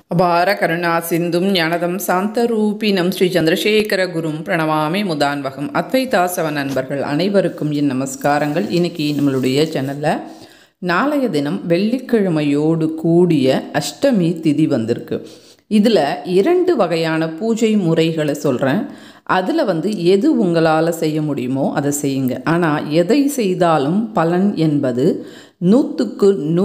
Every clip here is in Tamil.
அபார கருணா சிந்தும் ஞானதம் சாந்தரூபினம் ஸ்ரீ சந்திரசேகர குரும் பிரணவாமி முதான்வகம். அத்வைதாசவ நண்பர்கள் அனைவருக்கும் என் நமஸ்காரங்கள். இன்னைக்கு நம்மளுடைய சேனலில் நாளைய தினம் வெள்ளிக்கிழமையோடு கூடிய அஷ்டமி திதி வந்திருக்கு. இதில் 2 வகையான பூஜை முறைகளை சொல்கிறேன். அதில் எது உங்களால் செய்ய முடியுமோ அதை செய்யுங்க. ஆனால் எதை செய்தாலும் பலன் என்பது 100க்கு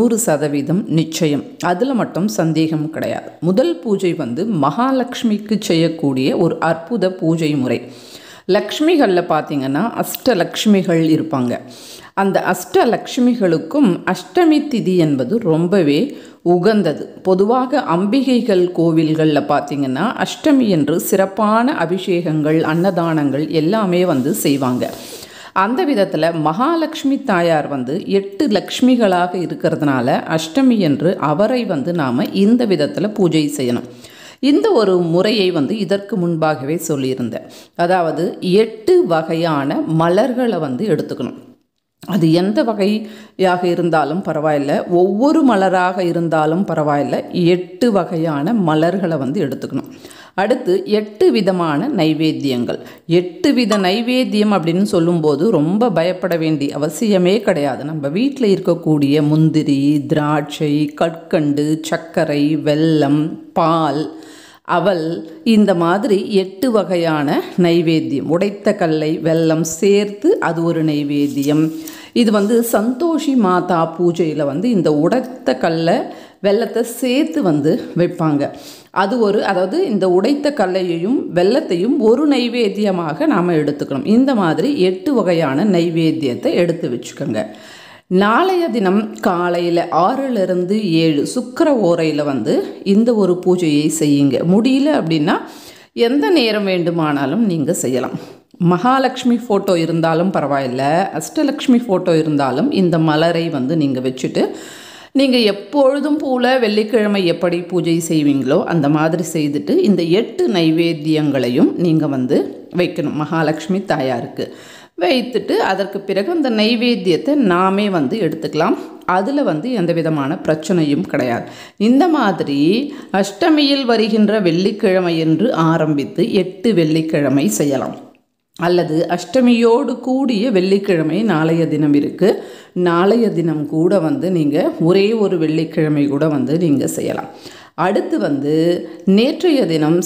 100% நிச்சயம். அதில் மட்டும் சந்தேகம் கிடையாது. முதல் பூஜை மகாலட்சுமிக்கு செய்யக்கூடிய ஒரு அற்புத பூஜை முறை. லக்ஷ்மிகளில் பார்த்திங்கன்னா அஷ்டலக்ஷ்மிகள் இருப்பாங்க. அந்த அஷ்டலக்ஷ்மிகளுக்கும் அஷ்டமி திதி என்பது ரொம்பவே உகந்தது. பொதுவாக அம்பிகைகள் கோவில்களில் பார்த்திங்கன்னா அஷ்டமி என்று சிறப்பான அபிஷேகங்கள் அன்னதானங்கள் எல்லாமே செய்வாங்க. அந்த விதத்தில் மகாலட்சுமி தாயார் 8 லக்ஷ்மிகளாக இருக்கிறதுனால அஷ்டமி என்று அவரை நாம் இந்த விதத்தில் பூஜை செய்யணும். இந்த ஒரு முறையை இதற்கு முன்பாகவே சொல்லியிருந்தேன். அதாவது 8 வகையான மலர்களை எடுத்துக்கணும். அது எந்த வகையாக இருந்தாலும் பரவாயில்லை, ஒவ்வொரு மலராக இருந்தாலும் பரவாயில்லை, 8 வகையான மலர்களை எடுத்துக்கணும். அடுத்து 8 விதமான நைவேத்தியங்கள். 8 வித நைவேத்தியம் அப்படின்னு சொல்லும்போது ரொம்ப பயப்பட வேண்டிய அவசியமே கிடையாது. நம்ம வீட்டில் இருக்கக்கூடிய முந்திரி, திராட்சை, கற்கண்டு, சர்க்கரை, வெல்லம், பால், அவல், இந்த மாதிரி 8 வகையான நைவேத்தியம். உடைத்த கல்லை வெல்லம் சேர்த்து அது ஒரு நைவேத்தியம். இது சந்தோஷி மாதா பூஜையில் இந்த உடைத்த கல்லை வெல்லத்தை சேர்த்து வைப்பாங்க. அது அதாவது இந்த உடைத்த கல்லையையும் வெல்லத்தையும் ஒரு நைவேத்தியமாக நாம் எடுத்துக்கணும். இந்த மாதிரி 8 வகையான நைவேத்தியத்தை எடுத்து வச்சுக்கோங்க. நாளைய தினம் காலையில் 6லிருந்து 7 சுக்கிர ஓரையில் இந்த ஒரு பூஜையை செய்யுங்க. முடியல அப்படின்னா எந்த நேரம் வேண்டுமானாலும் நீங்கள் செய்யலாம். மகாலட்சுமி ஃபோட்டோ இருந்தாலும் பரவாயில்லை, அஷ்டலக்ஷ்மி ஃபோட்டோ இருந்தாலும் இந்த மலரை நீங்கள் வச்சுட்டு நீங்கள் எப்பொழுதும் போல வெள்ளிக்கிழமை எப்படி பூஜை செய்வீங்களோ அந்த மாதிரி செய்துட்டு இந்த 8 நைவேத்தியங்களையும் நீங்கள் வைக்கணும் மகாலட்சுமி தாயாருக்கு. வைத்துட்டு அதற்கு பிறகு அந்த நைவேத்தியத்தை நாமே எடுத்துக்கலாம். அதில் எந்த விதமான பிரச்சனையும் கிடையாது. இந்த மாதிரி அஷ்டமியில் வருகின்ற வெள்ளிக்கிழமை என்று ஆரம்பித்து 8 வெள்ளிக்கிழமை செய்யலாம். அல்லது அஷ்டமியோடு கூடிய வெள்ளிக்கிழமை நாளைய தினம் இருக்குது. நாளைய தினம் கூட நீங்கள் ஒரே ஒரு வெள்ளிக்கிழமை கூட நீங்கள் செய்யலாம். அடுத்து நேற்றைய தினம்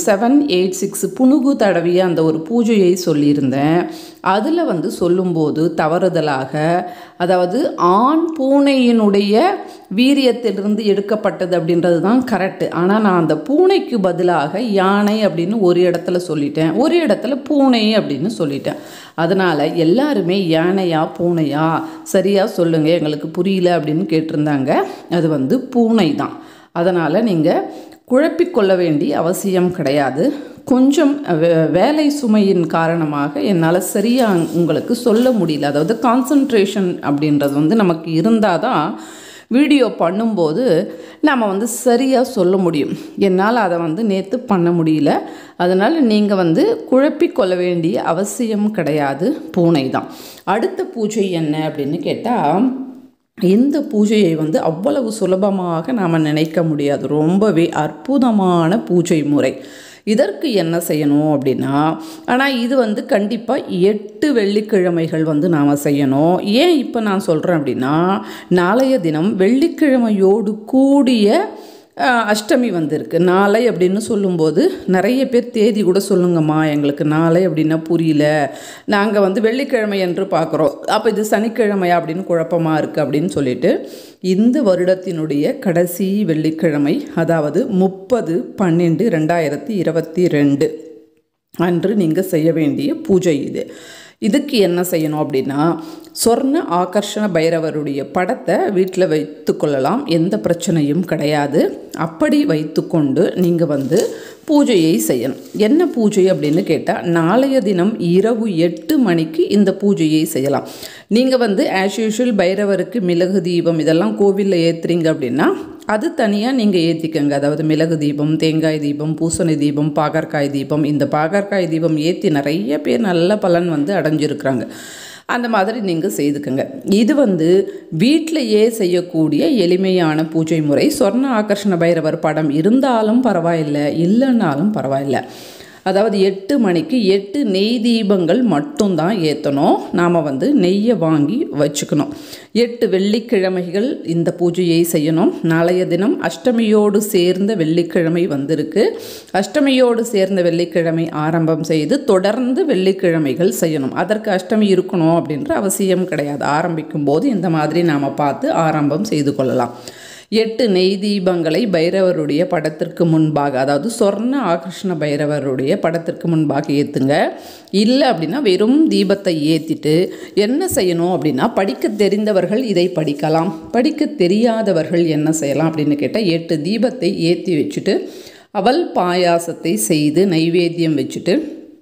786 புனுகு தடவிய அந்த ஒரு பூஜையை சொல்லியிருந்தேன். அதில் சொல்லும்போது தவறுதலாக, அதாவது ஆண் பூனையினுடைய வீரியத்திலிருந்து எடுக்கப்பட்டது அப்படின்றது தான் கரெக்டு. ஆனால் நான் அந்த பூனைக்கு பதிலாக யானை அப்படின்னு ஒரு இடத்துல சொல்லிட்டேன், ஒரு இடத்துல பூனை அப்படின்னு சொல்லிட்டேன். அதனால் எல்லாருமே யானையா பூனையா சரியாக சொல்லுங்கள், எங்களுக்கு புரியல அப்படின்னு கேட்டிருந்தாங்க. அது பூனை தான். அதனால் நீங்கள் குழப்பிக்கொள்ள வேண்டிய அவசியம் கிடையாது. கொஞ்சம் வேலை சுமையின் காரணமாக என்னால் சரியாக உங்களுக்கு சொல்ல முடியல. அதாவது கான்சன்ட்ரேஷன் அப்படின்றது நமக்கு இருந்தால் தான் வீடியோ பண்ணும்போது நம்ம சரியாக சொல்ல முடியும். என்னால் அதை நேற்று பண்ண முடியல. அதனால் நீங்கள் குழப்பிக்கொள்ள வேண்டிய அவசியம் கிடையாது. பூனை தான். அடுத்த பூஜை என்ன அப்படின்னு கேட்டால், இந்த பூஜையை அவ்வளவு சுலபமாக நாம் நினைக்க முடியாது. ரொம்பவே அற்புதமான பூஜை முறை. இதற்கு என்ன செய்யணும் அப்படின்னா, ஆனால் இது கண்டிப்பாக 8 வெள்ளிக்கிழமைகள் நாம் செய்யணும். ஏன் இப்போ நான் சொல்கிறேன் அப்படின்னா, நாளைய தினம் வெள்ளிக்கிழமையோடு கூடிய அஷ்டமி இருக்கு. நாளை அப்படின்னு சொல்லும்போது நிறைய பேர் தேதி கூட சொல்லுங்கம்மா, எங்களுக்கு நாளை அப்படின்னா புரியல, நாங்கள் வெள்ளிக்கிழமை என்று பார்க்குறோம், அப்போ இது சனிக்கிழமையா அப்படின்னு குழப்பமாக இருக்குது அப்படின்னு சொல்லிட்டு, இந்த வருடத்தினுடைய கடைசி வெள்ளிக்கிழமை, அதாவது 30/12/2022 அன்று நீங்கள் செய்ய வேண்டிய பூஜை இது. இதுக்கு என்ன செய்யணும் அப்படின்னா, சொர்ண ஆகர்ஷண பைரவருடைய படத்தை வீட்டில் வைத்து கொள்ளலாம், எந்த பிரச்சனையும் கிடையாது. அப்படி வைத்துக்கொண்டு நீங்கள் பூஜையை செய்யணும். என்ன பூஜை அப்படின்னு கேட்டால், நாளைய தினம் இரவு 8 மணிக்கு இந்த பூஜையை செய்யலாம். நீங்கள் ஆஸ் யூஷுவல் பைரவருக்கு மிளகு தீபம் இதெல்லாம் கோவிலில் ஏற்றுறீங்க அப்படின்னா அது தனியாக நீங்கள் ஏற்றிக்கங்க. அதாவது மிளகு தீபம், தேங்காய் தீபம், பூசணி தீபம், பாகற்காய் தீபம். இந்த பாகற்காய் தீபம் ஏற்றி நிறைய பேர் நல்ல பலன் அடைஞ்சிருக்கிறாங்க. அந்த மாதிரி நீங்கள் செய்துக்கங்க. இது வந்து வீட்டிலையே செய்யக்கூடிய எளிமையான பூஜை முறை. சொர்ண ஆகர்ஷண பைரவர் படம் இருந்தாலும் பரவாயில்லை, இல்லைன்னாலும் பரவாயில்லை. அதாவது 8 மணிக்கு 8 நெய் தீபங்கள் மட்டும்தான் ஏற்றணும். நாம் வந்து நெய்யை வாங்கி வச்சுக்கணும். 8 வெள்ளிக்கிழமைகள் இந்த பூஜையை செய்யணும். நாளைய தினம் அஷ்டமியோடு சேர்ந்த வெள்ளிக்கிழமை வந்திருக்கு. அஷ்டமியோடு சேர்ந்த வெள்ளிக்கிழமை ஆரம்பம் செய்து தொடர்ந்து வெள்ளிக்கிழமைகள் செய்யணும். அதற்கு அஷ்டமி இருக்கணும் அப்படின்ற அவசியம் கிடையாது. ஆரம்பிக்கும் போது இந்த மாதிரி நாம் பார்த்து ஆரம்பம் செய்து கொள்ளலாம். 8 நெய் தீபங்களை பைரவருடைய படத்திற்கு முன்பாக, அதாவது சொர்ண ஆகர்ஷண பைரவருடைய படத்திற்கு முன்பாக ஏற்றுங்க. இல்லை அப்படின்னா வெறும் தீபத்தை ஏற்றிட்டு என்ன செய்யணும் அப்படின்னா, படிக்க தெரிந்தவர்கள் இதை படிக்கலாம். படிக்க தெரியாதவர்கள் என்ன செய்யலாம் அப்படின்னு கேட்டால், 8 தீபத்தை ஏற்றி வச்சுட்டு அவல் பாயாசத்தை செய்து நைவேத்தியம் வச்சுட்டு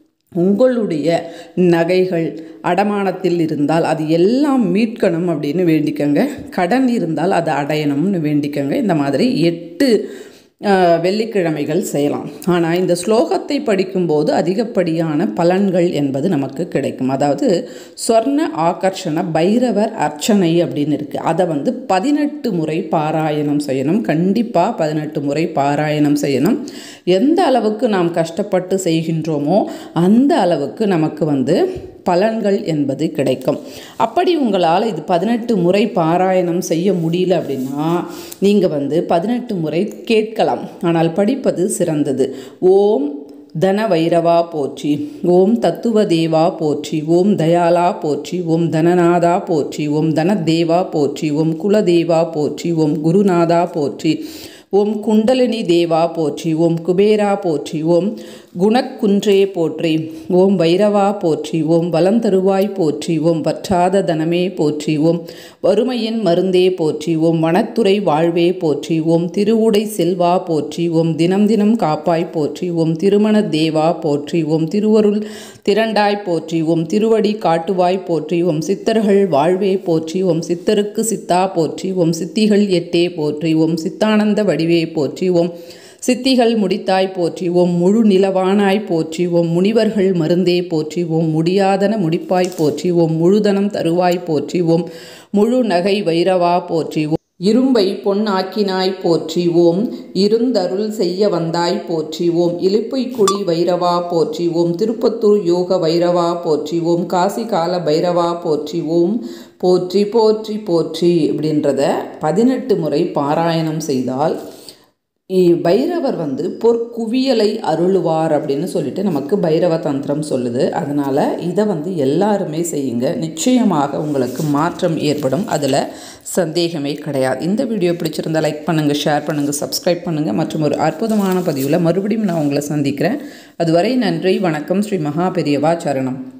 உங்களுடைய நகைகள் அடமானத்தில் இருந்தால் அது எல்லாம் மீட்கணும் அப்படின்னு வேண்டிக்கங்க. கடன் இருந்தால் அது அடையணும்னு வேண்டிக்கங்க. இந்த மாதிரி 8 வெள்ளிக்கிழமைகள் செய்யலாம். ஆனால் இந்த ஸ்லோகத்தை படிக்கும்போது அதிகப்படியான பலன்கள் என்பது நமக்கு கிடைக்கும். அதாவது சொர்ண ஆகர்ஷண பைரவர் அர்ச்சனை அப்படின்னு இருக்குது. அதை வந்து 18 முறை பாராயணம் செய்யணும். கண்டிப்பாக 18 முறை பாராயணம் செய்யணும். எந்த அளவுக்கு நாம் கஷ்டப்பட்டு செய்கின்றோமோ அந்த அளவுக்கு நமக்கு வந்து பலன்கள் என்பது கிடைக்கும். அப்படி உங்களால் இது 18 முறை பாராயணம் செய்ய முடியல அப்படின்னா நீங்கள் வந்து 18 முறை கேட்கலாம். ஆனால் படிப்பது சிறந்தது. ஓம் தன வைரவா போற்றி, ஓம் தத்துவ தேவா போற்றி, ஓம் தயாலா போற்றி, ஓம் தனநாதா போற்றி, ஓம் தனதேவா போற்றி, ஓம் குலதேவா போற்றி, ஓம் குருநாதா போற்றி, ஓம் குண்டலினி தேவா போற்றி, ஓம் குபேரா போற்றி, ஓம் குணக்குன்றே போற்றி, ஓம் வைரவா போற்றி, ஓம் வலந்தருவாய் போற்றி, ஓம் வற்றாத தனமே போற்றி, ஓம் வறுமையின் மருந்தே போற்றி, ஓம் வனத்துறை வாழ்வே போற்றி, ஓம் திருவுடை செல்வா போற்றி, ஓம் தினம் தினம் காப்பாய் போற்றி, ஓம் திருமண தேவா போற்றி, ஓம் திருவருள் திரண்டாய் போற்றி, ஓம் திருவடி காட்டுவாய் போற்றி, ஓம் சித்தர்கள் வாழ்வே போற்றி, ஓம் சித்தருக்கு சித்தா போற்றி, ஓம் சித்திகள் 8 போற்றி, ஓம் சித்தானந்த வடிவே போற்றி, ஓம் சித்திகள் முடித்தாய் போற்றி, ஓம் முழு நிலவானாய் போற்றி, ஓம் முனிவர்கள் மருந்தே போற்றி, ஓம் முடியாதன முடிப்பாய் போற்றி, ஓம் முழுதனம் தருவாய் போற்றி, ஓம் முழு நகை வைரவா போற்றி, இரும்பை பொன்னாக்கினாய் போற்றி, ஓம் இருந்தருள் செய்ய வந்தாய் போற்றி, ஓம் இலுப்பைக்குடி வைரவா போற்றி, ஓம் திருப்பத்தூர் யோக வைரவா போற்றி, ஓம் காசி கால பைரவா போற்றி, ஓம் போற்றி போற்றி போற்றி அப்படின்றத 18 முறை பாராயணம் செய்தால் பைரவர் வந்து பொற்குவியலை அருளுவார் அப்படின்னு சொல்லிட்டு நமக்கு பைரவ தந்திரம் சொல்லுது. அதனால் இதை வந்து எல்லாருமே செய்யுங்க. நிச்சயமாக உங்களுக்கு மாற்றம் ஏற்படும். அதில் சந்தேகமே கிடையாது. இந்த வீடியோ பிடிச்சிருந்தால் லைக் பண்ணுங்கள், ஷேர் பண்ணுங்கள், சப்ஸ்கிரைப் பண்ணுங்கள். மற்றும் ஒரு அற்புதமான பதிவில் மறுபடியும் நான் உங்களை சந்திக்கிறேன். அதுவரை நன்றி, வணக்கம். ஸ்ரீ மகா பெரியவா சரணம்.